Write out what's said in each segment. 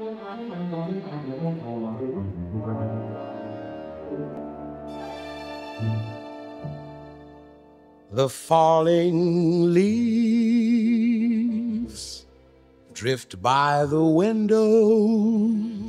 The falling leaves drift by the window,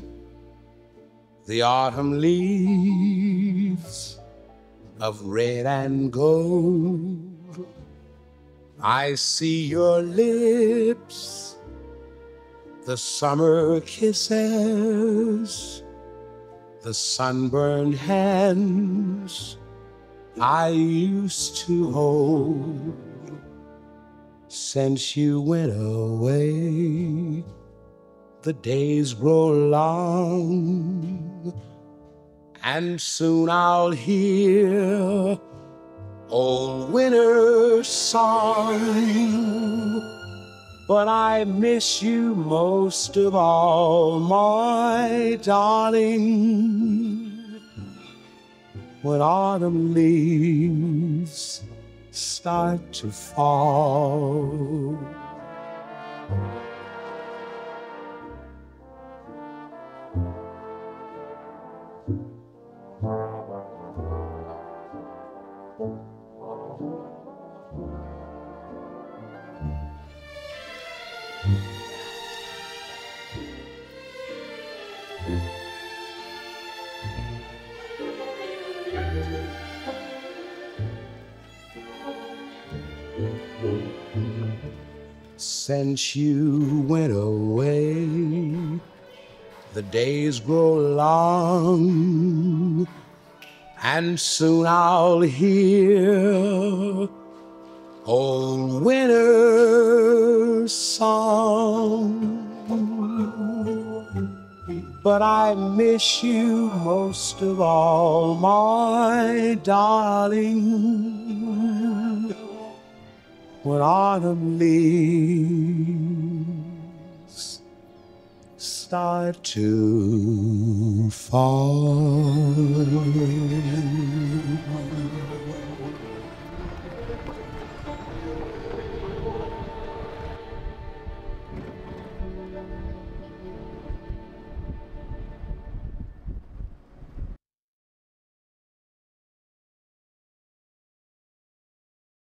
the autumn leaves of red and gold. I see your lips, the summer kisses, the sunburned hands I used to hold. Since you went away, the days grow long, and soon I'll hear old winter's song. But I miss you most of all, my darling, when autumn leaves start to fall. Since you went away, the days grow long, and soon I'll hear old winter's song. But I miss you most of all, my darling, when autumn leaves start to fall.